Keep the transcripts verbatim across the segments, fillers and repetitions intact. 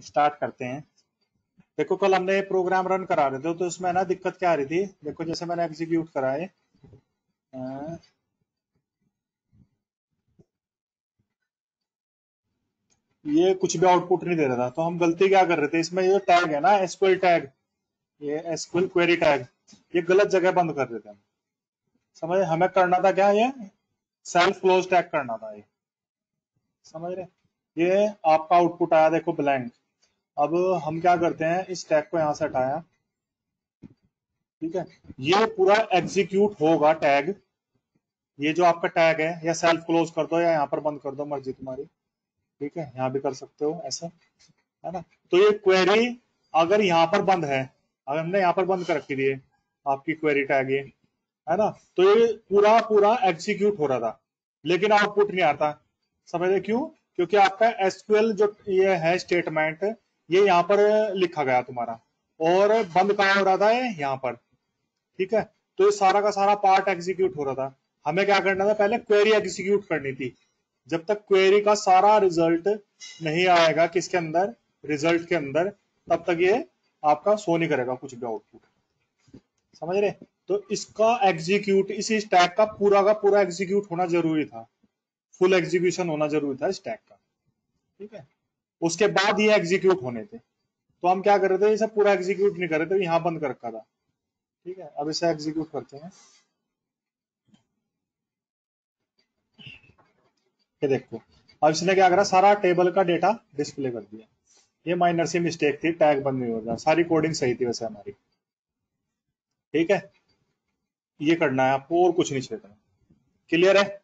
Start करते हैं। देखो कल हमने प्रोग्राम रन करा रहे थे तो इसमें ना दिक्कत क्या आ रही थी, देखो जैसे मैंने एग्जीक्यूट कराए, ये कुछ भी आउटपुट नहीं दे रहा था। तो हम गलती क्या कर रहे थे, इसमें ये टैग है ना एसक्यूएल टैग, ये एसक्यूएल क्वेरी टैग, ये गलत जगह बंद कर रहे थे हम। समझ, हमें करना था क्या, ये सेल्फ क्लोज टैग करना था ये। समझ रहे, ये आपका आउटपुट आया देखो ब्लैंक। अब हम क्या करते हैं, इस टैग को यहां से हटाया, ठीक है, ये पूरा एग्जीक्यूट होगा टैग, ये जो आपका टैग है, या सेल्फ क्लोज कर दो या यहाँ पर बंद कर दो, मर्जी तुम्हारी, ठीक है, यहाँ भी कर सकते हो ऐसा, है ना। तो ये क्वेरी अगर यहाँ पर बंद है, अगर हमने यहाँ पर बंद कर रखी थी आपकी क्वेरी टैग ये, है ना, तो ये पूरा पूरा एग्जीक्यूट हो रहा था लेकिन आउटपुट नहीं आता। समझ रहे क्यों, क्योंकि आपका एसक्यूएल जो ये है स्टेटमेंट, ये यहाँ पर लिखा गया तुम्हारा, और बंद कहाँ हो रहा था, ये यहाँ पर, ठीक है। तो ये सारा का सारा पार्ट एग्जीक्यूट हो रहा था। हमें क्या करना था, पहले क्वेरी एग्जीक्यूट करनी थी। जब तक क्वेरी का सारा रिजल्ट नहीं आएगा किसके अंदर, रिजल्ट के अंदर, तब तक ये आपका शो नहीं करेगा कुछ भी आउटपुट। समझ रहे, तो इसका एग्जीक्यूट, इसी स्टैक का पूरा का पूरा एग्जीक्यूट होना जरूरी था, फुल एग्जीक्यूशन होना जरूरी था स्टैक का, ठीक है, उसके बाद ये एग्जीक्यूट होने थे। तो हम क्या कर रहे थे, इसे पूरा एग्जीक्यूट नहीं कर रहे थे, यहां बंद कर रखा था, ठीक है। अब इसे एग्जीक्यूट करते हैं, ये देखो, अब इसने क्या करा, सारा टेबल का डेटा डिस्प्ले कर दिया। ये माइनर सी मिस्टेक थी, टैग बंद नहीं हो रहा, सारी कोडिंग सही थी वैसे हमारी, ठीक है। ये करना है आपको और कुछ नहीं छेड़ना, क्लियर है,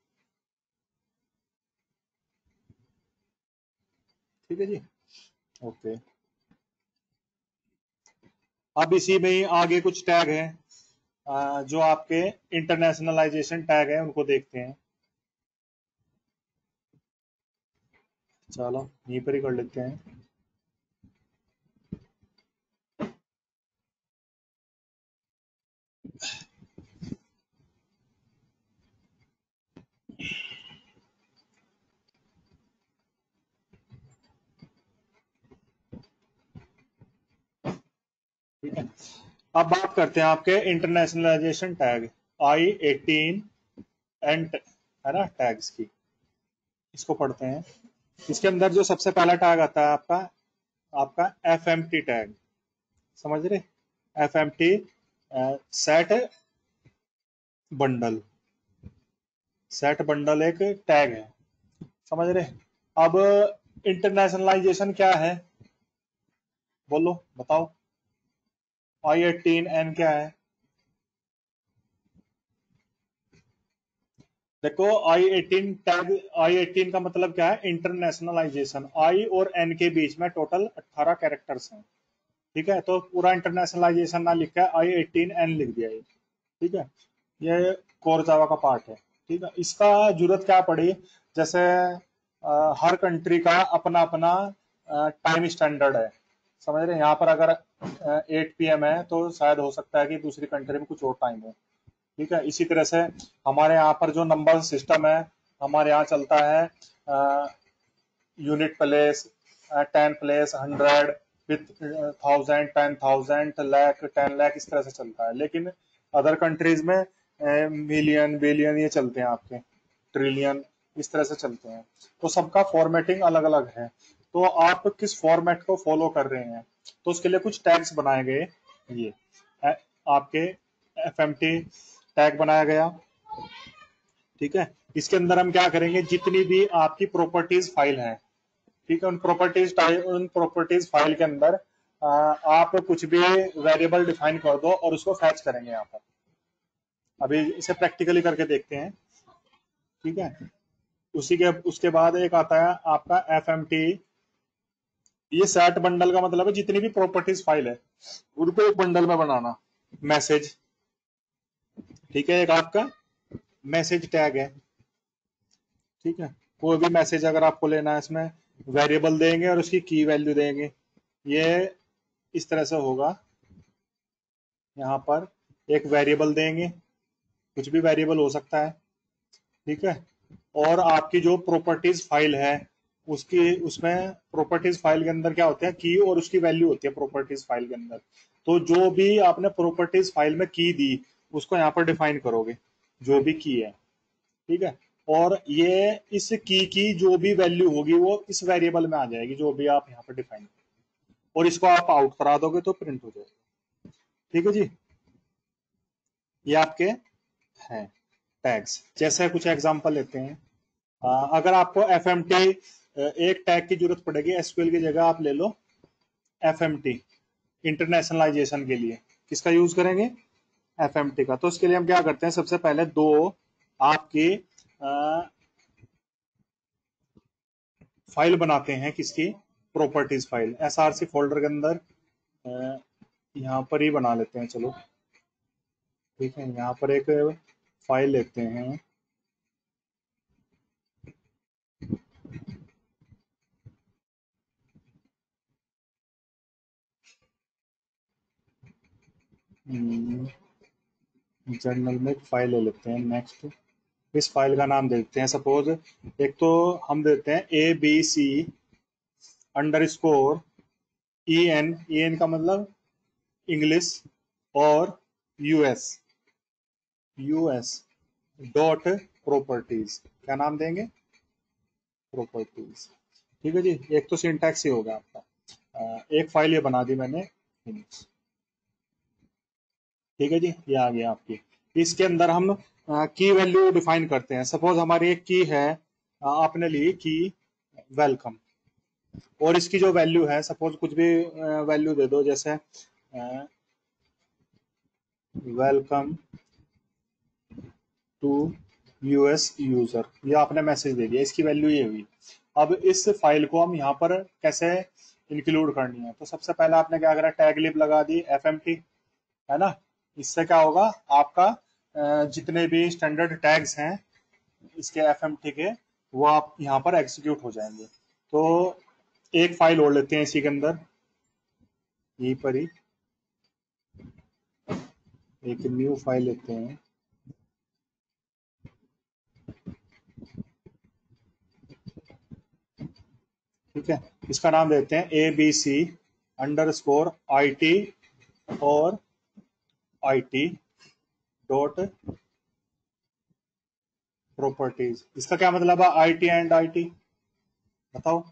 ठीक है जी, ओके। अब इसी में ही आगे कुछ टैग है जो आपके इंटरनेशनलाइजेशन टैग है, उनको देखते हैं। चलो यहीं पर ही कर लेते हैं। ठीक है, अब बात करते हैं आपके internationalization tag I eighteen N, है ना, टैग्स की। इसको पढ़ते हैं। इसके अंदर जो सबसे पहला टैग आता है आपका आपका एफ एम टी टैग, समझ रहे, F M T set bundle, set bundle एक टैग है, समझ रहे। अब इंटरनेशनलाइजेशन क्या है, बोलो बताओ, आई एटीन एन क्या है। देखो I eighteen tag, I eighteen का मतलब क्या है, इंटरनेशनलाइजेशन। आई और एन के बीच में टोटल अठारह कैरेक्टर्स हैं, ठीक है, तो पूरा इंटरनेशनलाइजेशन ना लिखा है, आई एटीन एन लिख दिया ये, ठीक है। ये कोर जावा का पार्ट है, ठीक है। इसका जरूरत क्या पड़ी, जैसे आ, हर कंट्री का अपना अपना टाइम स्टैंडर्ड है, समझ रहे हैं। यहाँ पर अगर एट पी एम है तो शायद हो सकता है कि दूसरी कंट्री में कुछ और टाइम हो, ठीक है। इसी तरह से हमारे यहाँ पर जो नंबर सिस्टम है, हमारे यहाँ चलता है unit place, ten place, hundred, with thousand, ten thousand, lakh, ten lakh, इस तरह से चलता है। लेकिन अदर कंट्रीज में मिलियन, बिलियन ये चलते हैं आपके, ट्रिलियन, इस तरह से चलते हैं। तो सबका फॉर्मेटिंग अलग अलग है, तो आप किस फॉर्मेट को फॉलो कर रहे हैं, तो उसके लिए कुछ टैग्स बनाए गए। ये ए, आपके एफ एम टी टैग बनाया गया, ठीक है। इसके अंदर हम क्या करेंगे, जितनी भी आपकी प्रॉपर्टीज फाइल है, ठीक है, उन प्रॉपर्टीज उन प्रॉपर्टीज फाइल के अंदर आ, आप कुछ भी वेरिएबल डिफाइन कर दो और उसको फैच करेंगे यहाँ पर। अभी इसे प्रैक्टिकली करके देखते हैं, ठीक है। उसी के उसके बाद एक आता है आपका एफ एम टी, ये सेट बंडल का मतलब है जितनी भी प्रॉपर्टीज फाइल है उनको एक बंडल में बनाना। मैसेज, ठीक है, एक आपका मैसेज टैग है, ठीक है। कोई भी मैसेज अगर आपको लेना है, इसमें वेरिएबल देंगे और उसकी की वैल्यू देंगे, ये इस तरह से होगा। यहाँ पर एक वेरिएबल देंगे, कुछ भी वेरिएबल हो सकता है, ठीक है। और आपकी जो प्रॉपर्टीज फाइल है उसकी उसमें प्रॉपर्टीज फाइल के अंदर क्या होते हैं, की और उसकी वैल्यू होती है प्रॉपर्टीज फाइल के अंदर। तो जो भी आपने प्रॉपर्टीज फाइल में की दी उसको यहाँ पर डिफाइन करोगे, जो भी की है, ठीक है। और ये इस की की जो भी वैल्यू होगी वो इस वेरिएबल में आ जाएगी जो भी आप यहाँ पर डिफाइन, और इसको आप आउट करा दोगे तो प्रिंट हो जाएगा। ठीक है जी, ये आपके हैं टैग्स। जैसे कुछ एग्जांपल लेते हैं। आ, अगर आपको एफ एम टी एक टैग की जरूरत पड़ेगी एसक्यूएल की जगह, आप ले लो एफ एम टी इंटरनेशनलाइजेशन के लिए। किसका यूज करेंगे? एफ एम टी का। तो उसके लिए हम क्या करते हैं, सबसे पहले दो आपकी आ, फाइल बनाते हैं। किसकी? Properties file. एसआरसी फोल्डर के अंदर यहाँ पर ही बना लेते हैं, चलो ठीक है। यहाँ पर एक फाइल लेते हैं, जर्नल में एक फाइल ले लेते हैं। नेक्स्ट, इस फाइल का नाम देते हैं सपोज, एक तो हम देते हैं A B C underscore E N. E N का मतलब इंग्लिश, और यूएस, यूएस डॉट प्रॉपर्टीज। क्या नाम देंगे? प्रॉपर्टीज। ठीक है जी, एक तो सिंटैक्स ही होगा आपका। अ, एक फाइल ये बना दी मैंने, ठीक है जी, ये आ गया आपकी। इसके अंदर हम की वैल्यू डिफाइन करते हैं। सपोज हमारी एक की है, अ, आपने ली की वेलकम, और इसकी जो वैल्यू है सपोज कुछ भी वैल्यू दे दो, जैसे वेलकम टू यूएस यूजर, ये आपने मैसेज दे दिया, इसकी वैल्यू ये हुई। अब इस फाइल को हम यहाँ पर कैसे इंक्लूड करनी है, तो सबसे पहले आपने क्या करा, टैग लिब लगा दी एफ एम टी, है ना। इससे क्या होगा, आपका अ, जितने भी स्टैंडर्ड टैग्स हैं इसके एफ एम टी के, वो आप यहाँ पर एग्जीक्यूट हो जाएंगे। तो एक फाइल और लेते हैं इसी के अंदर, यहीं पर ही एक न्यू फाइल लेते हैं। ठीक है, इसका नाम देते हैं A B C underscore I T और आई टी डॉट प्रॉपर्टीज। इसका क्या मतलब है, I T and I T? बताओ।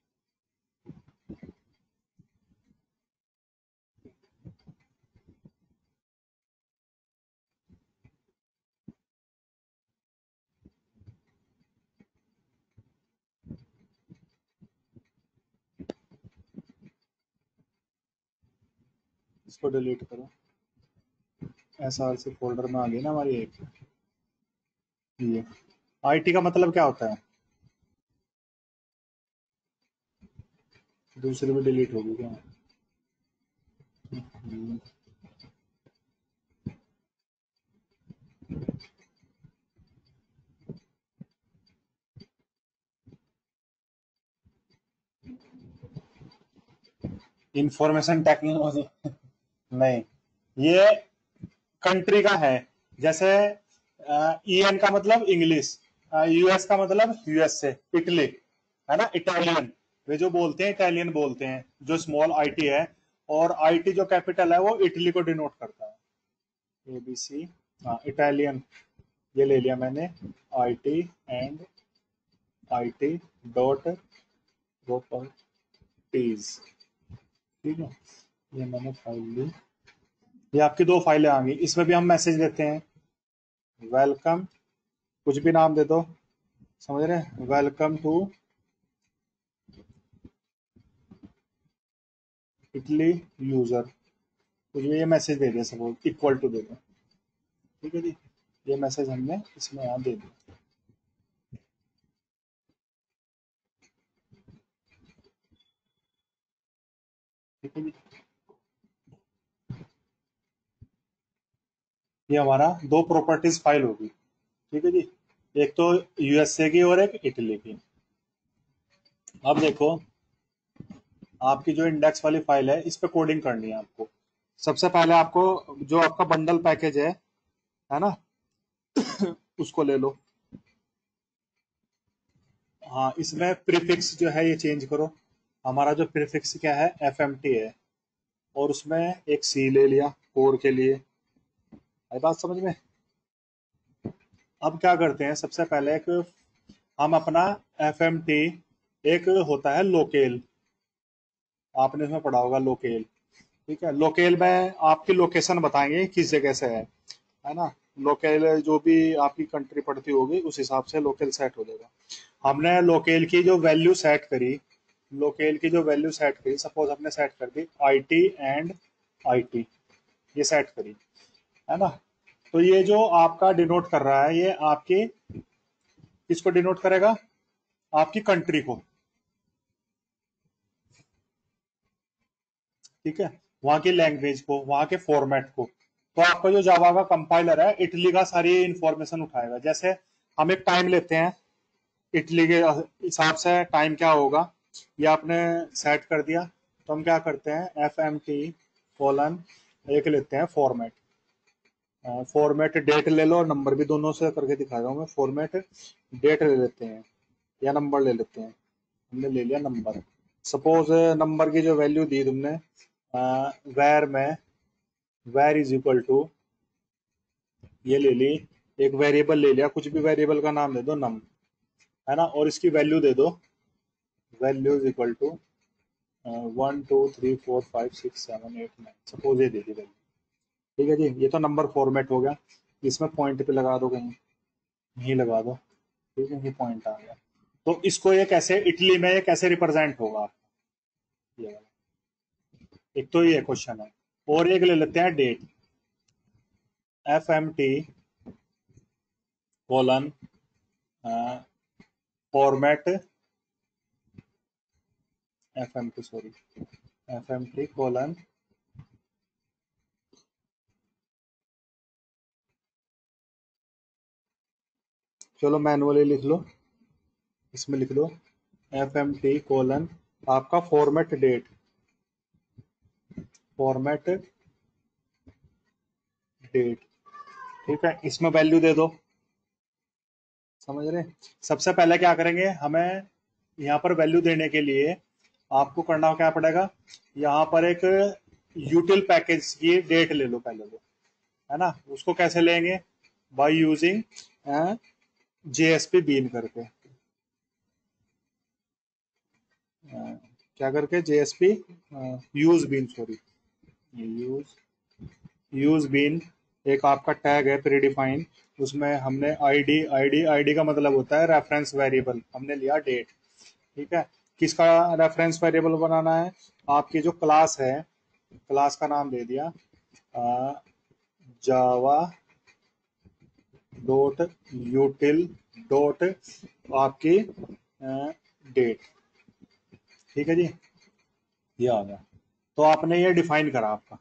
इसको डिलीट करो, एस आर सी फोल्डर में आ गई ना हमारी एक। ये आई टी का मतलब क्या होता है? दूसरी भी डिलीट होगी क्या? इंफॉर्मेशन टेक्नोलॉजी नहीं, ये कंट्री का है। जैसे ई एन का मतलब इंग्लिश, यूएस का मतलब यूएस से, इटली, है ना, इटालियन। वे जो बोलते हैं इटालियन बोलते हैं, जो स्मॉल आईटी है। और आईटी जो कैपिटल है वो इटली को डिनोट करता है। एबीसी, हाँ इटालियन, ये ले लिया मैंने, IT and IT dot properties. ठीक है, ये मैंने फाइल ली। ये आपकी दो फाइलें आ गई। इसमें भी हम मैसेज देते हैं, वेलकम, कुछ भी नाम दे दो, समझ रहे हैं, वेलकम टू इटली यूजर, कुछ भी ये मैसेज दे दें, सपोज इक्वल टू दे दें। ठीक है जी, ये मैसेज हमने इसमें यहाँ दे दिया। ठीक है जी, ये हमारा दो प्रॉपर्टीज फाइल होगी। ठीक है जी, एक तो यूएसए की और एक इटली की। अब देखो, आपकी जो इंडेक्स वाली फाइल है इस पे कोडिंग करनी है आपको। सबसे पहले आपको जो आपका बंडल पैकेज है है ना, उसको ले लो। हाँ, इसमें प्रीफिक्स जो है ये चेंज करो। हमारा जो प्रीफिक्स क्या है, एफ एम टी है, और उसमें एक सी ले लिया कोर के लिए। आई बात समझ में? अब क्या करते हैं, सबसे पहले एक हम अपना एफ एम टी, एक होता है लोकेल, आपने इसमें पढ़ा होगा लोकेल। ठीक है, लोकेल में आपकी लोकेशन बताएंगे किस जगह से है है ना। लोकेल जो भी आपकी कंट्री पड़ती होगी उस हिसाब से लोकेल सेट हो जाएगा। हमने लोकेल की जो वैल्यू सेट करी, लोकेल की जो वैल्यू सेट करी, सपोज हमने सेट कर दी I T and I T, ये सेट करी, है ना। तो ये जो आपका डिनोट कर रहा है, ये आपकी किसको डिनोट करेगा, आपकी कंट्री को। ठीक है, वहां की लैंग्वेज को, वहां के फॉर्मेट को। तो आपका जो जावा का कंपाइलर है, इटली का सारी इंफॉर्मेशन उठाएगा। जैसे हम एक टाइम लेते हैं, इटली के हिसाब से टाइम क्या होगा, ये आपने सेट कर दिया। तो हम क्या करते हैं, एफ एम टी कोलन एक लेते हैं फॉर्मेट, फॉर्मेट डेट ले लो, नंबर भी दोनों से करके दिखा रहा हूँ मैं। फॉर्मेट डेट ले लेते हैं या नंबर ले लेते हैं, हमने ले लिया नंबर। सपोज नंबर की जो वैल्यू दी तुमने, वैर में वैर इज इक्वल टू, ये ले ली, एक वेरिएबल ले लिया, कुछ भी वेरिएबल का नाम दे दो, नम, है ना, और इसकी वैल्यू दे दो, value is equal to one two three four five six seven eight nine, suppose ये दे दी वैल्यू। ठीक है जी, ये तो नंबर फॉर्मेट हो गया। इसमें पॉइंट पे लगा दो, कहीं यहीं लगा दो। ठीक है, ये पॉइंट आ गया। तो इसको ये कैसे, इटली में ये कैसे रिप्रेजेंट होगा, ये वाला। एक तो ये क्वेश्चन है, और एक ले लेते हैं date, F M T colon format, F M T sorry F M T colon चलो मैनुअली लिख लो, इसमें लिख लो एफ एम टी कोलन आपका फॉर्मेट डेट, फॉर्मेट डेट। ठीक है, इसमें वैल्यू दे दो, समझ रहे। सबसे पहले क्या करेंगे, हमें यहाँ पर वैल्यू देने के लिए आपको करना क्या पड़ेगा, यहाँ पर एक यूटिल पैकेज की डेट ले लो पहले वो, है ना। उसको कैसे लेंगे, बाय यूजिंग जेएसपी बीन करके, अ, क्या करके, JSP use bean sorry use use bean एक आपका टैग है प्रीडिफाइन, उसमें हमने आईडी आईडी आईडी का मतलब होता है रेफरेंस वेरिएबल, हमने लिया डेट। ठीक है, किसका रेफरेंस वेरिएबल बनाना है, आपकी जो क्लास है, क्लास का नाम दे दिया जावा डॉट यूटिल डॉट आपकी डेट। ठीक है जी, ये आ गया। तो आपने ये डिफाइन करा आपका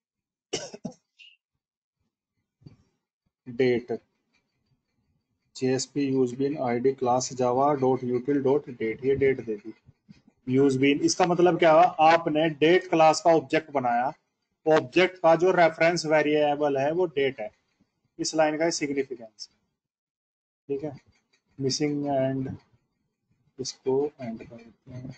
date, JSP use bean ID class Java dot util dot date, ये डेट दे दी। यूज बीन इसका मतलब क्या हुआ, आपने डेट क्लास का ऑब्जेक्ट बनाया, ऑब्जेक्ट का जो रेफरेंस वेरिएबल है वो डेट है। इस लाइन का सिग्निफिकेंस। ठीक है, मिसिंग एंड, इसको एंड कर देते हैं,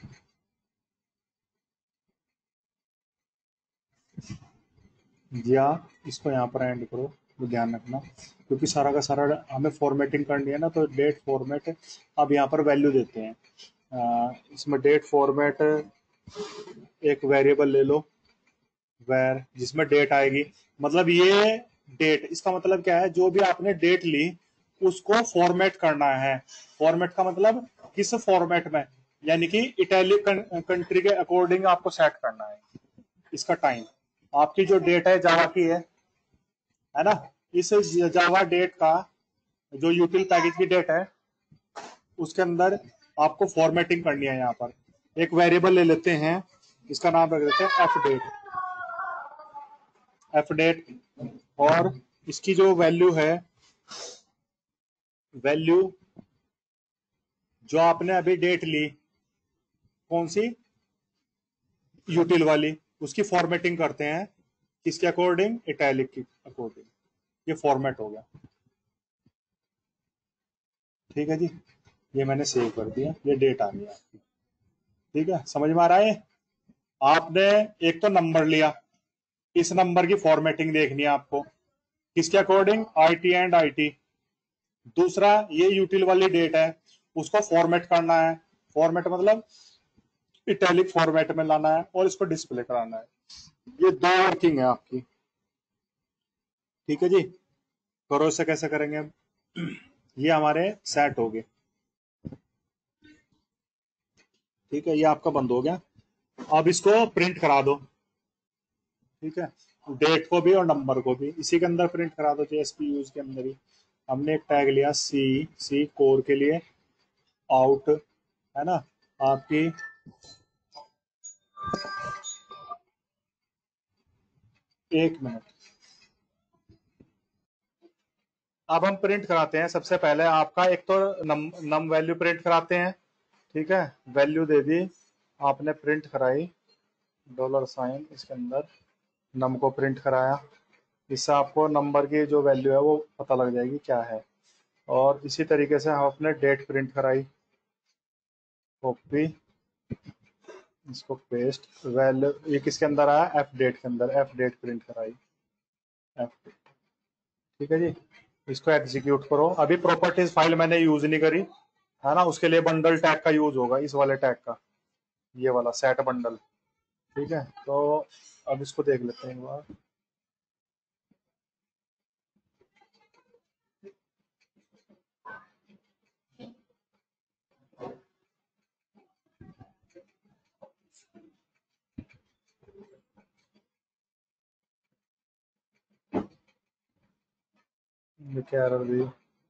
या इसको यहाँ पर एंड करो, तो ध्यान रखना, क्योंकि सारा का सारा हमें फॉर्मेटिंग करनी है ना, तो डेट फॉर्मेट। अब यहाँ पर वैल्यू देते हैं, आ, इसमें डेट फॉर्मेट एक वेरिएबल ले लो, वेर, जिसमें डेट आएगी। मतलब ये डेट, इसका मतलब क्या है, जो भी आपने डेट ली उसको फॉर्मेट करना है। फॉर्मेट का मतलब किस फॉर्मेट में, यानी कि इटैलिक कंट्री के अकॉर्डिंग आपको सेट करना है इसका टाइम। आपकी जो डेट है जावा की है है ना, इस जावा डेट का जो यूटिल पैकेज की डेट है उसके अंदर आपको फॉर्मेटिंग करनी है। यहाँ पर एक वेरिएबल ले लेते हैं, इसका नाम रख देते हैं एफ डेट, एफ डेट, और इसकी जो वैल्यू है, वैल्यू जो आपने अभी डेट ली, कौन सी, यूटिल वाली, उसकी फॉर्मेटिंग करते हैं किसके अकॉर्डिंग, इटैलिक के अकॉर्डिंग। ये फॉर्मेट हो गया। ठीक है जी, ये मैंने सेव कर दिया, ये डेट आ गई आपकी। ठीक है, समझ में आ रहा है? आपने एक तो नंबर लिया, इस नंबर की फॉर्मेटिंग देखनी है आपको, किसके अकॉर्डिंग? IT and IT. दूसरा ये यूटिल वाली डेट है, उसको फॉर्मेट करना है। फॉर्मेट मतलब इटैलिक फॉर्मेट में लाना है और इसको डिस्प्ले कराना है। ये दो वर्किंग है आपकी। ठीक है जी, करो इसे कैसे करेंगे हम? ये हमारे सेट हो गए। ठीक है, ये आपका बंद हो गया। अब इसको प्रिंट करा दो। ठीक है, डेट को भी और नंबर को भी इसी के अंदर प्रिंट करा दो, जेएसपी यूज के अंदर ही। हमने एक टैग लिया सी सी कोर के लिए, आउट, है ना आपकी। एक मिनट, अब हम प्रिंट कराते हैं। सबसे पहले आपका एक तो नम नम वैल्यू प्रिंट कराते हैं। ठीक है, वैल्यू दे दी आपने, प्रिंट कराई, डॉलर साइन इसके अंदर नम को प्रिंट कराया। इससे आपको नंबर की जो वैल्यू है वो पता लग जाएगी क्या है। और इसी तरीके से हम अपने डेट प्रिंट कराई, कॉपी, इसको पेस्ट, वैल्यू ये किसके अंदर आया? एफ डेट के अंदर, एफ डेट प्रिंट कराई, एफ। ठीक है जी, इसको एग्जीक्यूट करो। अभी प्रॉपर्टीज फाइल मैंने यूज नहीं करी, है ना, उसके लिए बंडल टैग का यूज होगा, इस वाले टैग का, ये वाला सेट बंडल। ठीक है, तो अब इसको देख लेते हैं एक बार। ये क्या एरर दी?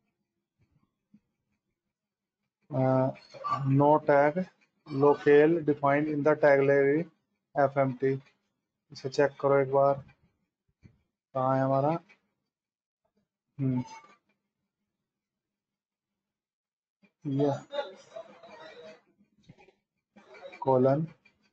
No tag locale defined in the tag library F M T. इसे चेक करो एक बार, कहाँ है हमारा? हम्म, ये कॉलन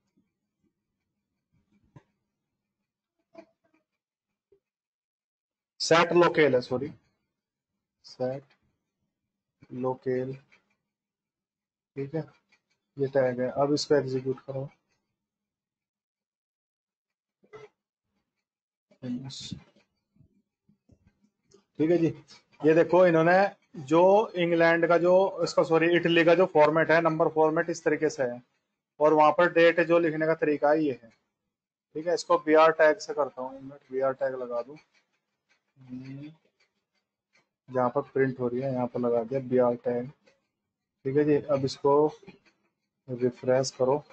सेट लोकेल है, सॉरी, सेट लोकेल। ठीक है, ये टैग है। अब इसको एग्जीक्यूट करो, ठीक है जी। ये देखो, इन्होंने जो इंग्लैंड का जो इसका सॉरी इटली का जो फॉर्मेट है, नंबर फॉर्मेट इस तरीके से है, और वहां पर डेट जो लिखने का तरीका ये है। ठीक है, इसको बी आर टैग से करता हूँ, बी आर टैग लगा दूं, जहाँ पर प्रिंट हो रही है यहाँ पर लगा दिया बी आर टैग। ठीक है जी, अब इसको रिफ्रेश करो,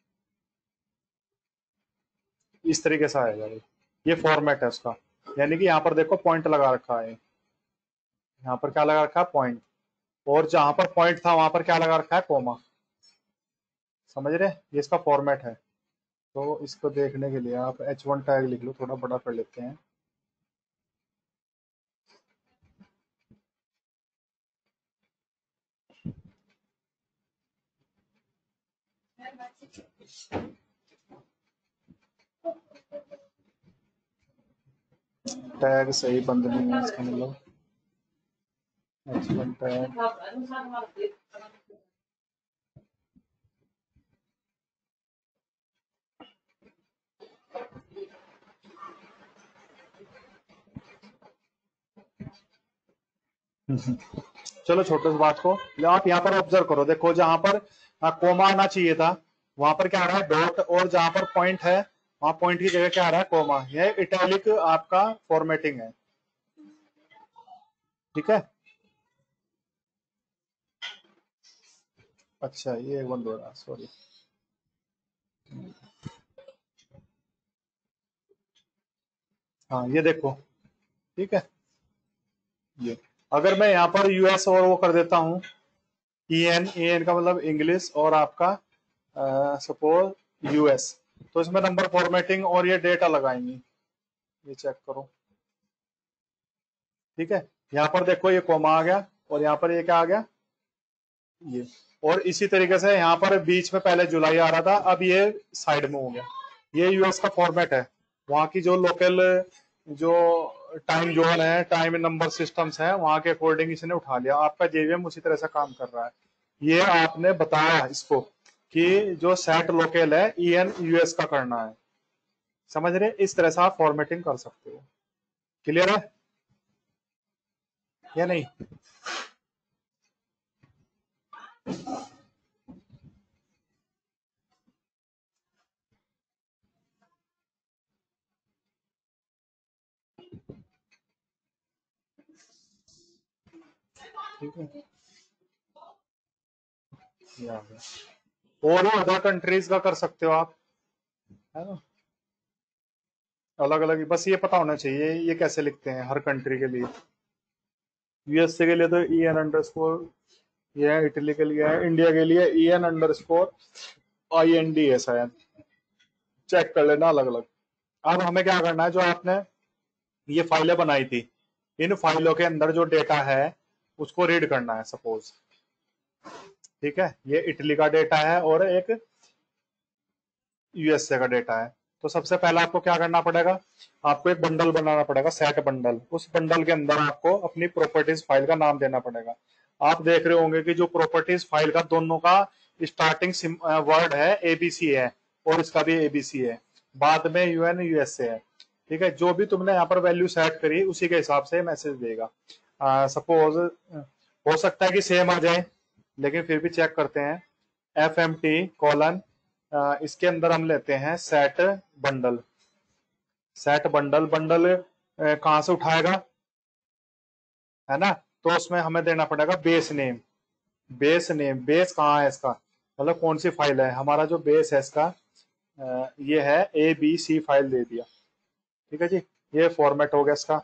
इस तरीके से आएगा भाई। ये फॉर्मेट है उसका, यानी कि यहाँ पर देखो पॉइंट लगा रखा है, यहाँ पर क्या लगा रखा है? पॉइंट। और जहां पर पॉइंट था वहां पर क्या लगा रखा है? कोमा। समझ रहे? ये इसका फॉर्मेट है। तो इसको देखने के लिए आप एच वन टैग लिख लो, थोड़ा बड़ा कर लेते हैं। टैग सही बंद नहीं है इसका मतलब, एच वन टैग। चलो छोटे इस बात को, आप यहाँ पर ऑब्जर्व करो, देखो जहां पर कोमा आना चाहिए था वहां पर क्या आ रहा है? डॉट। और जहां पर पॉइंट है वहां पॉइंट की जगह क्या आ रहा है? कोमा। यह इटैलिक आपका फॉर्मेटिंग है। ठीक है, अच्छा ये बंद हो रहा, सॉरी। हाँ ये देखो, ठीक है। ये अगर मैं यहाँ पर यूएस और वो कर देता हूँ, ई एन, ई एन का मतलब इंग्लिश, और आपका सपोज यूएस, तो इसमें नंबर फॉर्मेटिंग और ये डेटा लगाएंगी। ये चेक करो, ठीक है। यहाँ पर देखो ये कोमा आ गया, और यहाँ पर ये क्या आ गया? ये। और इसी तरीके से यहाँ पर बीच में पहले जुलाई आ रहा था, अब ये साइड में हो गया। ये यूएस का फॉर्मेट है, वहाँ की जो लोकल जो टाइम जोन है, टाइम नंबर सिस्टम्स है, वहाँ के अकॉर्डिंग इसने उठा लिया। आपका जेवीएम उसी तरह से काम कर रहा है। ये आपने बताया इसको कि जो सेट लोकल है ई एन यूएस का करना है, समझ रहे? इस तरह से आप फॉर्मेटिंग कर सकते हो। क्लियर है या नहीं? ठीक है, और अदर कंट्रीज का कर सकते हो आप, है ना? अलग अलग, बस ये पता होना चाहिए ये कैसे लिखते हैं हर कंट्री के लिए। यूएसए के लिए तो ई एन अंडर स्कोर ये है, इटली के लिए है, इंडिया के लिए E N underscore I N D है शायद, चेक कर लेना अलग अलग। अब हमें क्या करना है, जो आपने ये फाइलें बनाई थी, इन फाइलों के अंदर जो डेटा है उसको रीड करना है सपोज। ठीक है, ये इटली का डेटा है और एक यूएसए का डेटा है। तो सबसे पहले आपको क्या करना पड़ेगा, आपको एक बंडल बनाना पड़ेगा, सेट बंडल। उस बंडल के अंदर आपको अपनी प्रॉपर्टीज फाइल का नाम देना पड़ेगा। आप देख रहे होंगे कि जो प्रॉपर्टीज फाइल का दोनों का स्टार्टिंग वर्ड है एबीसी है और इसका भी एबीसी है, बाद में यूएन यूएसए है। ठीक है, जो भी तुमने यहाँ पर वैल्यू सेट करी उसी के हिसाब से मैसेज देगा। सपोज हो सकता है कि सेम आ जाए, लेकिन फिर भी चेक करते हैं। एफ एम टी कॉलन, इसके अंदर हम लेते हैं set bundle. Set bundle, bundle कहां से उठाएगा, है ना? तो उसमें हमें देना पड़ेगा base name. Base name, base कहाँ है इसका, मतलब कौन सी फाइल है, हमारा जो बेस है इसका ये है ए बी सी फाइल दे दिया। ठीक है जी, ये फॉर्मेट हो गया इसका।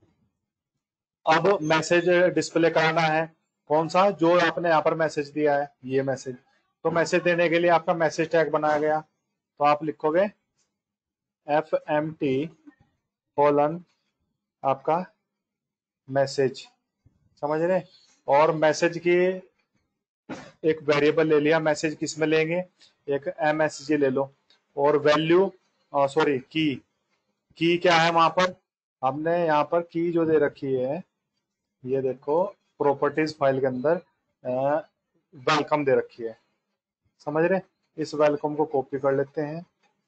अब मैसेज डिस्प्ले कराना है, कौन सा, जो आपने यहाँ पर मैसेज दिया है ये मैसेज। तो मैसेज देने के लिए आपका मैसेज टैग बनाया गया, तो आप लिखोगे एफ एम टी कॉलन आपका मैसेज, समझ रहे? और मैसेज की एक वेरिएबल ले लिया, मैसेज किस में लेंगे, एक एम एस जी ले लो। और वैल्यू सॉरी की, की क्या है वहां पर, हमने यहाँ पर की जो दे रखी है, ये देखो प्रॉपर्टीज फाइल के अंदर वेलकम दे रखी है, समझ रहे? इस वेलकम को कॉपी कर लेते हैं,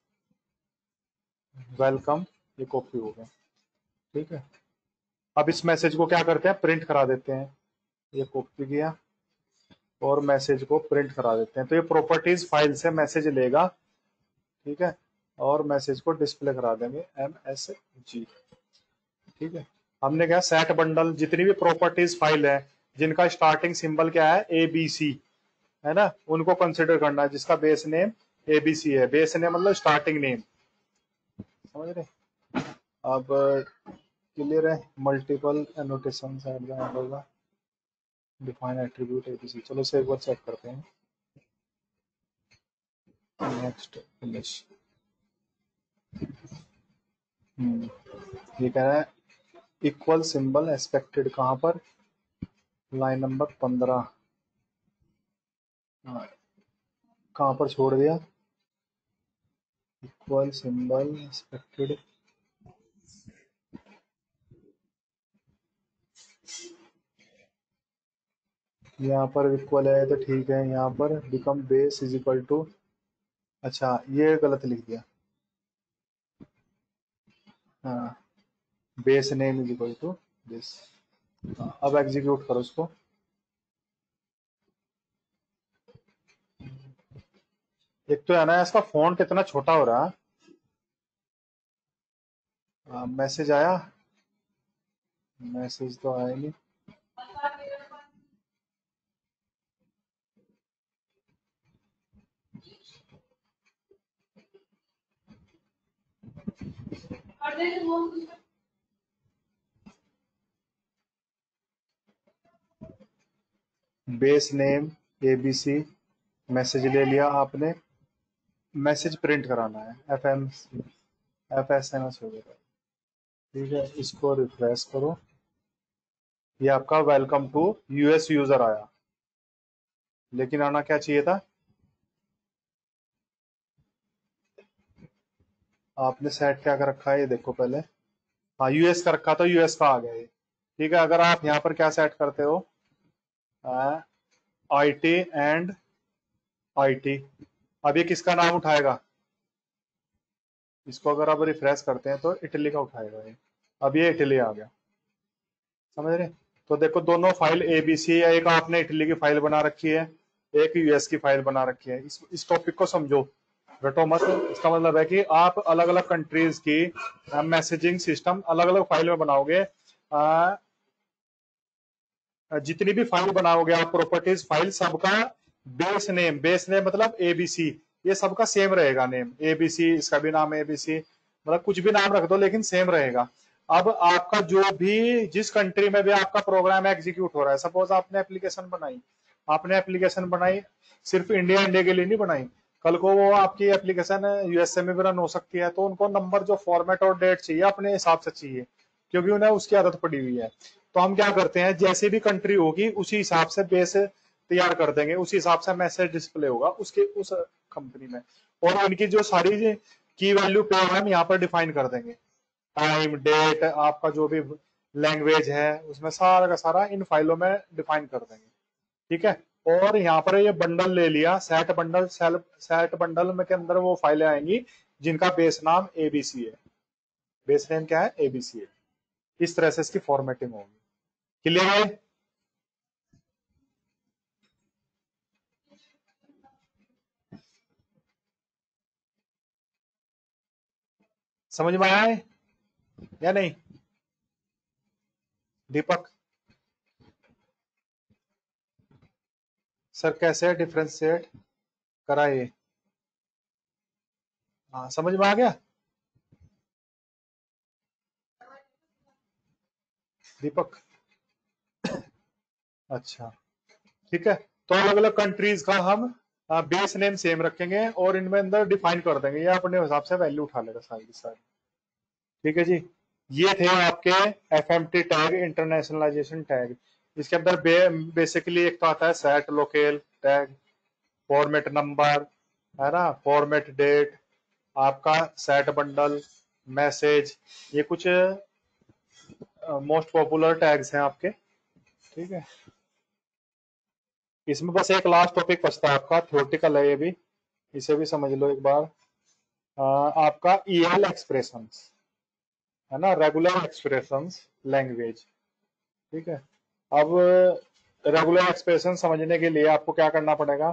वेलकम ये कॉपी हो गया। ठीक है, अब इस मैसेज को क्या करते हैं, प्रिंट करा देते हैं। ये कॉपी किया और मैसेज को प्रिंट करा देते हैं, तो ये प्रॉपर्टीज फाइल से मैसेज लेगा। ठीक है, और मैसेज को डिस्प्ले करा देंगे एम एस जी। ठीक है, हमने क्या सेट बंडल, जितनी भी प्रॉपर्टीज फाइल है जिनका स्टार्टिंग सिंबल क्या है ए बी सी, है ना, उनको कंसिडर करना है, जिसका बेस नेम एबीसी है। बेस नेम मतलब स्टार्टिंग नेम, समझ रहे? अब क्लियर है, मल्टीपल एनोटेशन होगा, डिफाइन एट्रीब्यूट एबीसी। चलो इसे एक बार चेक करते हैं। नेक्स्ट फिनिश, ये कह रहा है इक्वल सिंबल एक्सपेक्टेड, कहां पर, लाइन नंबर पंद्रह, कहां पर छोड़ दिया, इक्वल सिंबल एक्सपेक्टेड, यहाँ पर इक्वल है तो ठीक है, यहाँ पर become base is equal to, अच्छा ये गलत लिख दिया, हाँ base name is equal to base. अब एग्जीक्यूट करो उसको, एक तो है ना इसका फोन कितना छोटा हो रहा है। मैसेज आया, मैसेज तो आया नहीं, बेस नेम एबीसी, मैसेज ले लिया आपने, मैसेज प्रिंट कराना है F M F S M S वगैरह। ठीक है, इसको रिफ्रेश करो, ये आपका वेलकम टू यूएस यूजर आया, लेकिन आना क्या चाहिए था, आपने सेट क्या कर रखा है ये देखो पहले, हाँ यूएस का रखा तो यूएस का आ गया ये। ठीक है, अगर आप यहाँ पर क्या सेट करते हो, I T and I T. अब ये किसका नाम उठाएगा? इसको अगर आप रिफ्रेश करते हैं तो इटली का उठाएगा ये। अब ये इटली आ गया, समझ रहे? तो देखो दोनों फाइल एबीसी है, एक आपने इटली की फाइल बना रखी है, एक यूएस की फाइल बना रखी है। इस इस टॉपिक को समझो, रटो मत। इसका मतलब है कि आप अलग अलग कंट्रीज की मैसेजिंग सिस्टम अलग अलग फाइल में बनाओगे। आ, जितनी भी फाइल बनाओगे आप, प्रॉपर्टीज फाइल, सबका बेस नेम, बेस नेम मतलब एबीसी, ये सबका सेम रहेगा नेम। एबीसी, इसका भी नाम एबीसी, मतलब कुछ भी नाम रख दो लेकिन सेम रहेगा। अब आपका जो भी, जिस कंट्री में भी आपका प्रोग्राम एग्जीक्यूट हो रहा है, सपोज आपने एप्लीकेशन बनाई, आपने एप्लीकेशन बनाई सिर्फ इंडिया इंडिया के लिए नहीं बनाई, कल को वो आपकी एप्लीकेशन यूएसए में भी रन हो सकती है, तो उनको नंबर जो फॉर्मेट और डेट चाहिए अपने हिसाब से चाहिए, क्योंकि उन्हें उसकी आदत पड़ी हुई है। तो हम क्या करते हैं, जैसे भी कंट्री होगी उसी हिसाब से बेस तैयार कर देंगे, उसी हिसाब से मैसेज डिस्प्ले होगा उसके उस कंपनी में, और इनकी जो सारी की वैल्यू पे हम यहाँ पर डिफाइन कर देंगे। टाइम, डेट, आपका जो भी लैंग्वेज है उसमें सारा का सारा इन फाइलों में डिफाइन कर देंगे, ठीक है। और यहाँ पर ये बंडल ले लिया, सेट बंडल, सेल सेट बंडल में के अंदर वो फाइलें आएंगी जिनका बेस नाम एबीसी है। बेस नेम क्या है? एबीसी है। इस तरह से इसकी फॉर्मेटिंग होगी। क्लियर है? समझ में आया है या नहीं दीपक? सर कैसे डिफ्रेंशिएट कराइए? हाँ, समझ में आ गया दीपक? अच्छा, ठीक है। तो अलग अलग कंट्रीज का हम बेस नेम सेम रखेंगे और इनमें अंदर डिफाइन कर देंगे, ये अपने हिसाब से वैल्यू उठा लेगा सारी की सारी, ठीक है जी। ये थे आपके F M T tag, internationalization tag. इसके अंदर बे, बेसिकली एक तो आता है set locale tag, format number, है ना, फॉर्मेट डेट, आपका सेट बंडल, मैसेज, ये कुछ मोस्ट पॉपुलर टैग्स हैं आपके, ठीक है। इसमें बस एक लास्ट टॉपिक बचता है आपका, थ्योरेटिकल है ये भी, इसे भी समझ लो एक बार। आ, आपका ई एल एक्सप्रेशंस, है ना, रेगुलर एक्सप्रेशंस लैंग्वेज, ठीक है। अब रेगुलर एक्सप्रेशन समझने के लिए आपको क्या करना पड़ेगा?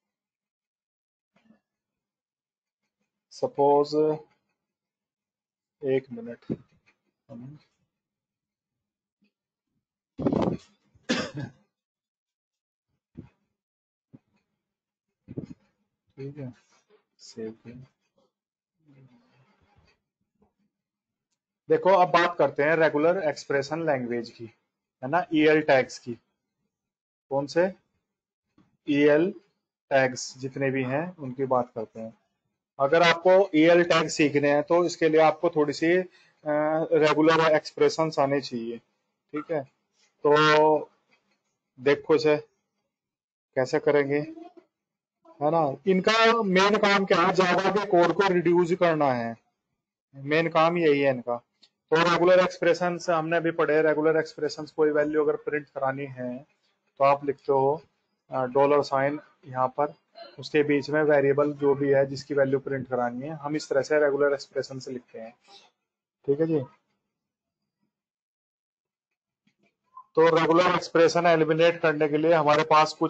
सपोज एक मिनट, ठीक है, सेव। देखो अब बात करते हैं रेगुलर एक्सप्रेशन लैंग्वेज की, है ना, ई एल टैग्स की। कौन से? ई एल टैग्स जितने भी हैं उनकी बात करते हैं। अगर आपको ई एल टैग सीखने हैं तो इसके लिए आपको थोड़ी सी रेगुलर एक्सप्रेशंस आने चाहिए, ठीक है। तो देखो इसे कैसे करेंगे, है ना। इनका मेन काम क्या है? जावा के कोड को रिड्यूस करना है, मेन काम यही है इनका। तो रेगुलर एक्सप्रेशन हमने भी पढ़े, रेगुलर एक्सप्रेशन कोई वैल्यू अगर प्रिंट करानी है तो आप लिखते हो डॉलर साइन, यहाँ पर उसके बीच में वेरिएबल जो भी है जिसकी वैल्यू प्रिंट करानी है, हम इस तरह से रेगुलर एक्सप्रेशन से लिखते हैं, ठीक है जी। तो रेगुलर एक्सप्रेशन एलिमिनेट करने के लिए हमारे पास कुछ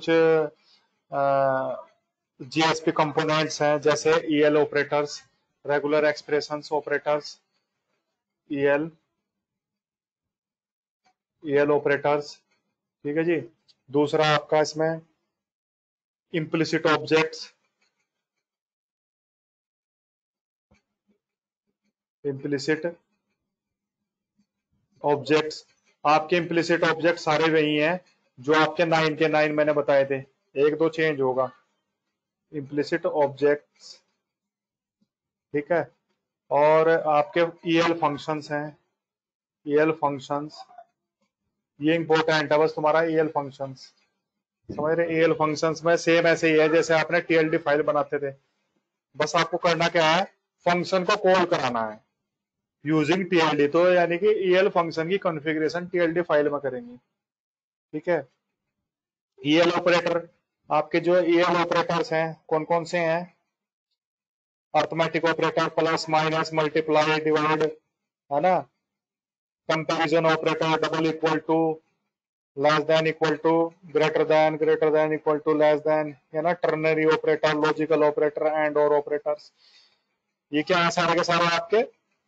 जीएसपी कंपोनेंट्स हैं, जैसे EL operators, regular expressions operators, EL EL operators, ठीक है जी। दूसरा आपका इसमें इम्प्लिसिट ऑब्जेक्ट्स, इम्प्लिसिट ऑब्जेक्ट्स, आपके इम्प्लिसिट ऑब्जेक्ट सारे वही हैं जो आपके नाइन के नाइन मैंने बताए थे, एक दो चेंज होगा। इम्प्लिसिट ऑब्जेक्ट्स, ठीक है। और आपके ईएल फंक्शंस हैं, ईएल फंक्शंस, ये इंपॉर्टेंट है बस तुम्हारा, ईएल फंक्शंस, समझ रहे? ईएल फंक्शंस में सेम ऐसे ही है जैसे आपने टीएलडी फाइल बनाते थे, बस आपको करना क्या है, फंक्शन को कॉल कराना है यूजिंग टीएलडी। तो यानी कि ईएल फंक्शन की कॉन्फ़िगरेशन टीएलडी फाइल में करेंगे, ठीक है। ईएल ऑपरेटर, आपके जो ईएल ऑपरेटर्स हैं कौन कौन से हैं? Arithmetic operator, plus minus multiply divide, है ना, comparison operator, double equal to, less than equal to, greater than, greater than equal to, less than, है ना, ternary operator, logical operator, and और ऑपरेटर्स। ये क्या है? सारे के सारे आपके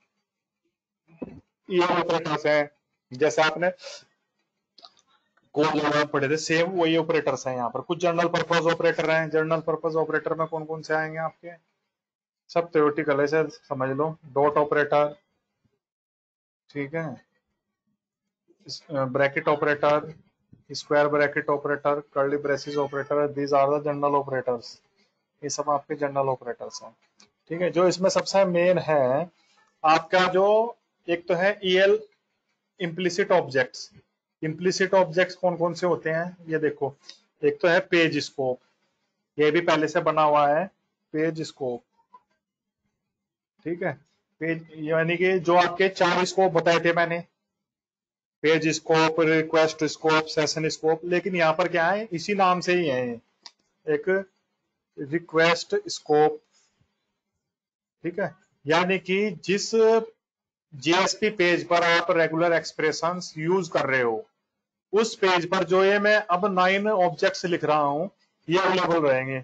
ये ऑपरेटर्स हैं, जैसे आपने कोड लगा पढ़े थे सेम वही ऑपरेटर्स हैं यहाँ पर। कुछ जनरल पर्पज ऑपरेटर हैं। जनरल पर्पज ऑपरेटर में कौन कौन से आएंगे आपके? सब थ्योरेटिकल है, सर समझ लो। डॉट ऑपरेटर, ठीक है, bracket operator, square bracket operator, curly braces operator, these are the general operators. ये सब आपके जनरल ऑपरेटर्स हैं, ठीक है। जो इसमें सबसे मेन है आपका, जो एक तो है EL implicit objects. Implicit objects कौन कौन से होते हैं ये देखो। एक तो है पेज स्कोप, ये भी पहले से बना हुआ है, पेज स्कोप, ठीक है। पेज यानी कि जो आपके चार स्कोप बताए थे मैंने, page scope, request scope, session scope, लेकिन यहाँ पर क्या है, इसी नाम से ही है एक रिक्वेस्ट स्कोप, ठीक है। यानी कि जिस जीएसपी पेज पर आप रेगुलर एक्सप्रेशंस यूज कर रहे हो, उस पेज पर जो ये मैं अब नाइन ऑब्जेक्ट्स लिख रहा हूं, ये अवेलेबल रहेंगे।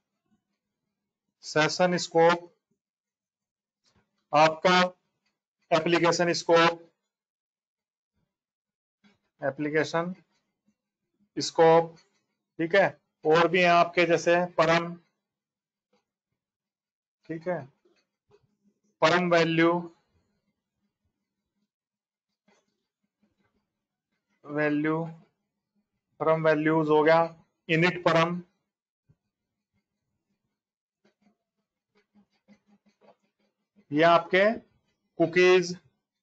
सेशन स्कोप, आपका एप्लीकेशन स्कोप, एप्लीकेशन स्कोप, ठीक है। और भी हैं आपके जैसे परम, ठीक है, परम वैल्यू, वैल्यू, परम वैल्यूज हो गया, इनिट परम, ये आपके cookies,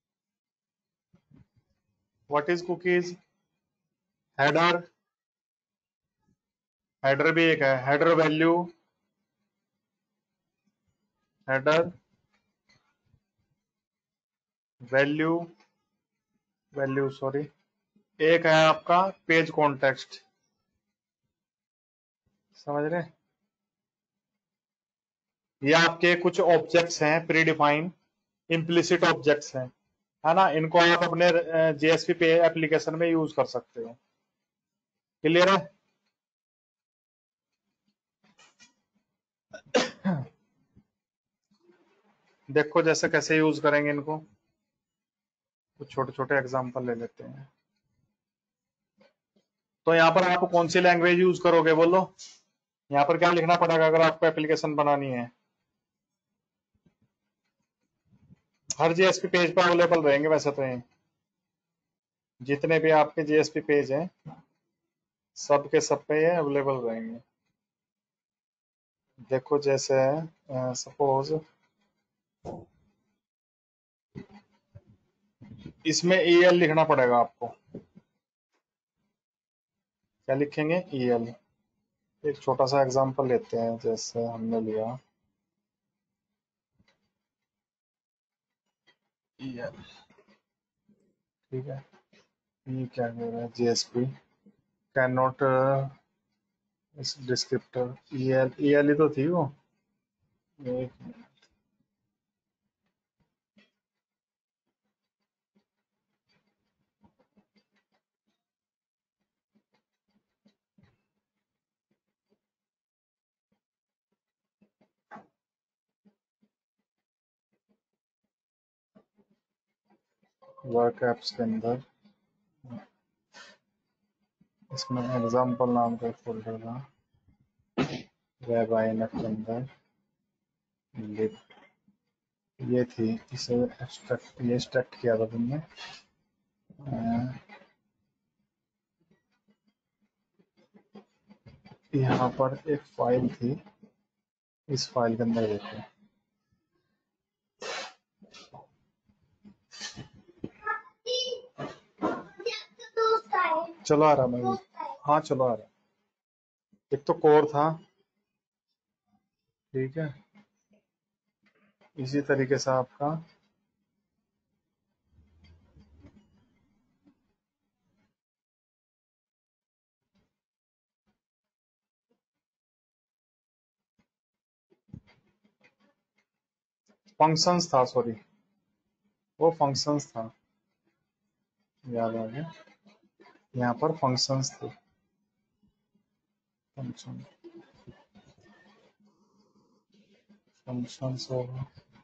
what is cookies, header, header भी एक है, header value, header value, value sorry, एक है आपका पेज कॉन्टेक्स्ट, समझ रहे? ये आपके कुछ ऑब्जेक्ट्स हैं प्री डिफाइन, इम्प्लिसिट ऑब्जेक्ट्स हैं, है ना। इनको आप अपने जेएसपी पे एप्लीकेशन में यूज कर सकते हो। क्लियर है? देखो जैसे कैसे यूज करेंगे इनको, कुछ छोटे छोटे एग्जांपल ले लेते हैं। तो यहाँ पर आप कौन सी लैंग्वेज यूज करोगे बोलो? यहाँ पर क्या लिखना पड़ेगा अगर आपको एप्लीकेशन बनानी है? हर जीएसपी पेज पर अवेलेबल रहेंगे वैसे तो ये जितने भी आपके जीएसपी पेज हैं, सब के सब पे ये अवेलेबल रहेंगे। देखो जैसे सपोज इसमें ईएल लिखना पड़ेगा आपको। क्या लिखेंगे? ईएल। एक छोटा सा एग्जांपल लेते हैं, जैसे हमने लिया ईएल, ठीक है। ये क्या कह रहा है? JSP can not descriptor, EL, EL ही तो थी वो। एक वर्क एप्स के अंदर इसमें एग्जांपल नाम का फोल्डर था, वेब आईएनएफ के अंदर लिब, ये थी, इसे एक्सट्रैक्ट, ये एक्सट्रैक्ट किया था तुमने। यहाँ पर एक फाइल थी, इस फाइल के अंदर देखो। चलो आ रहा मैं, हाँ चलो आ रहा। एक तो कोर था, ठीक है, इसी तरीके से आपका फंक्शंस था, सॉरी वो फंक्शंस था, याद आ गया, यहाँ पर फंक्शंस थे, फंक्शन फंक्शंस होगा,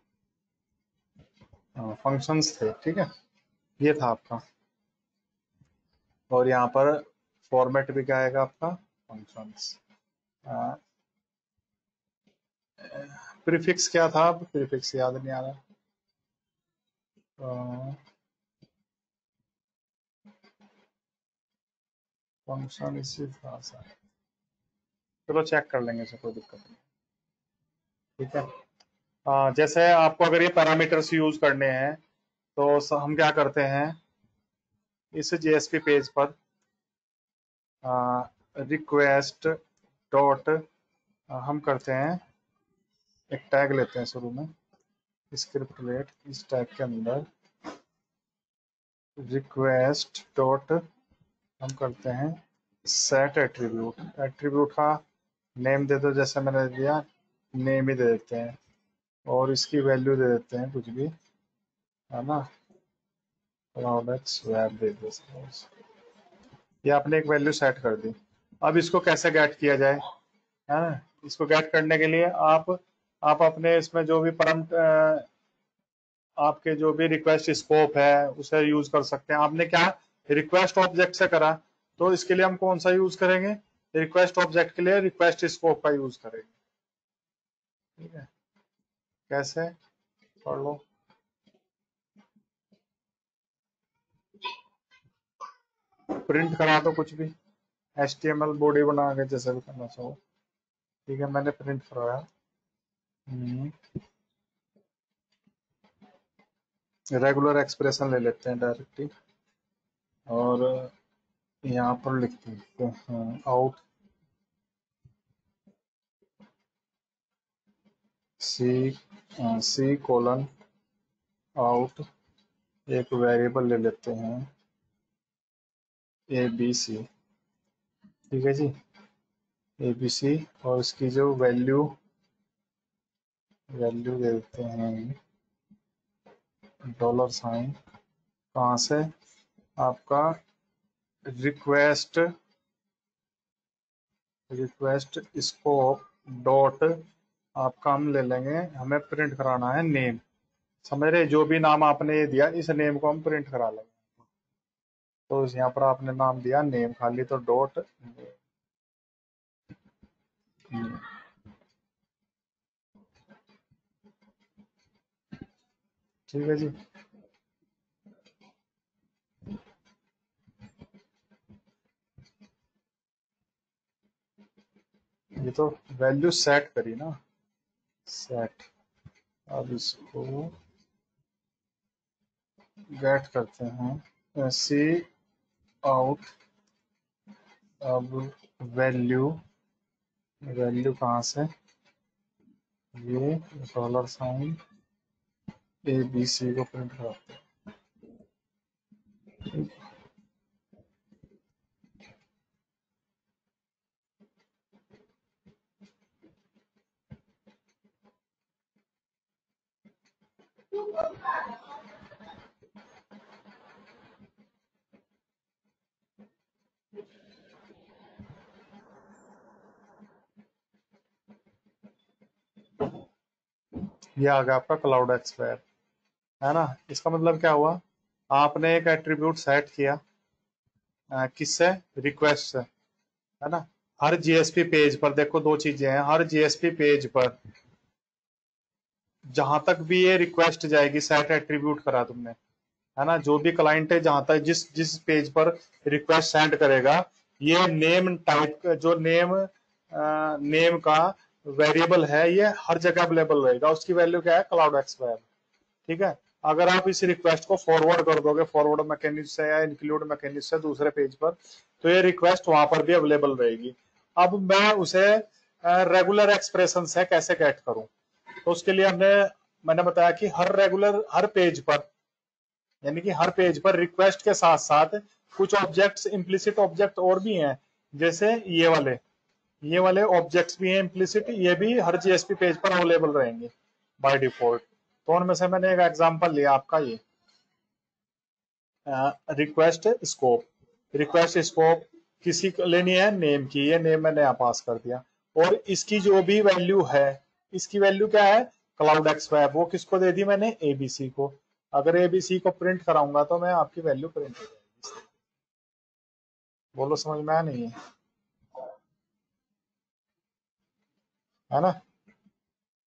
हाँ फंक्शंस थे, ठीक है, ये था आपका। और यहाँ पर फॉर्मेट भी क्या आएगा आपका, फंक्शंस। प्रीफिक्स क्या था, अब प्रीफिक्स याद नहीं आ रहा, फंक्शन इसी था सा, चलो चेक कर लेंगे, इसे कोई दिक्कत नहीं, ठीक है। आ, जैसे आपको अगर ये पैरामीटर्स यूज करने हैं तो स- हम क्या करते हैं, इस जेएसपी पेज पर रिक्वेस्ट डॉट हम करते हैं, एक टैग लेते हैं शुरू में, स्क्रिप्ट लेट, इस टैग के अंदर रिक्वेस्ट डॉट हम करते हैं सेट एट्रीब्यूट, एट्रीब्यूट का नेम दे दो, जैसे मैंने दिया नेम ही दे देते हैं, और इसकी वैल्यू दे देते हैं कुछ भी, है ना, प्रोडक्ट्स वेब दे दो, ये आपने एक वैल्यू सेट कर दी। अब इसको कैसे गेट किया जाए, है ना, इसको गेट करने के लिए आप आप अपने इसमें जो भी परम आपके जो भी रिक्वेस्ट स्कोप है उसे यूज कर सकते हैं। आपने क्या रिक्वेस्ट ऑब्जेक्ट से करा, तो इसके लिए हम कौन सा यूज करेंगे, रिक्वेस्ट ऑब्जेक्ट के लिए रिक्वेस्ट स्कोप का यूज करेंगे, ठीक है। कैसे, पढ़ लो, प्रिंट करा दो कुछ भी, H T M L body बना के जैसे भी करना चाहो, ठीक है, मैंने प्रिंट करवाया। रेगुलर एक्सप्रेशन ले लेते हैं डायरेक्टली, और यहाँ पर लिखते हैं out C C colon out, एक वेरिएबल ले लेते हैं ए बी सी, ठीक है जी, ए बी सी, और इसकी जो वैल्यू वैल्यू दे देते हैं डॉलर साइन, कहाँ से, आपका रिक्वेस्ट रिक्वेस्ट स्कोप डॉट, आपका हम ले लेंगे, हमें प्रिंट कराना है नेम, समझ रहे, जो भी नाम आपने ये दिया इस नेम को हम प्रिंट करा लेंगे, तो यहाँ पर आपने नाम दिया नेम खाली, तो डॉट ठीक है जी। ये तो वैल्यू सेट करी ना, सेट, अब इसको गेट करते हैं सी आउट, अब वैल्यू वैल्यू कहाँ से, ये dollar sign A B C को प्रिंट कराते हैं, ये आ गया आपका क्लाउड एक्सपायर, है ना। इसका मतलब क्या हुआ, आपने एक एट्रीब्यूट सेट किया, किससे, रिक्वेस्ट से, है ना। हर जीएसपी पेज पर देखो दो चीजें हैं, हर जीएसपी पेज पर जहां तक भी ये रिक्वेस्ट जाएगी, सेट एट्रीब्यूट करा तुमने, है ना, जो भी क्लाइंट है जहां तक जिस जिस पेज पर रिक्वेस्ट सेंड करेगा, ये नेम टाइप जो नेम नेम का वेरिएबल है ये हर जगह अवेलेबल रहेगा, उसकी वैल्यू क्या है, क्लाउड एक्सपायर, ठीक है। अगर आप इस रिक्वेस्ट को फॉरवर्ड कर दोगे फॉरवर्ड मैकेनिज्म से या इंक्लूड मैकेनिज्म से दूसरे पेज पर, तो ये रिक्वेस्ट वहां पर भी अवेलेबल रहेगी। अब मैं उसे रेगुलर एक्सप्रेशन से कैसे गेट करूं, तो उसके लिए हमने मैंने बताया कि हर रेगुलर हर पेज पर, यानी कि हर पेज पर रिक्वेस्ट के साथ साथ कुछ ऑब्जेक्ट्स, इम्प्लिसिट ऑब्जेक्ट और भी हैं, जैसे ये वाले ये वाले ऑब्जेक्ट्स भी हैं इम्प्लिसिट, ये भी हर जीएसपी पेज पर अवेलेबल रहेंगे बाय डिफॉल्ट, तो उनमें से मैंने एक एग्जांपल लिया आपका ये रिक्वेस्ट स्कोप। रिक्वेस्ट स्कोप किसी को लेनी है नेम की, ये नेम मैंने यहाँ पास कर दिया, और इसकी जो भी वैल्यू है, इसकी वैल्यू क्या है क्लाउड एक्स वेब, वो किसको दे दी मैंने एबीसी को। अगर एबीसी को प्रिंट कराऊंगा तो मैं आपकी वैल्यू प्रिंट हो जाएगी। बोलो समझ में आया नहीं है, है ना।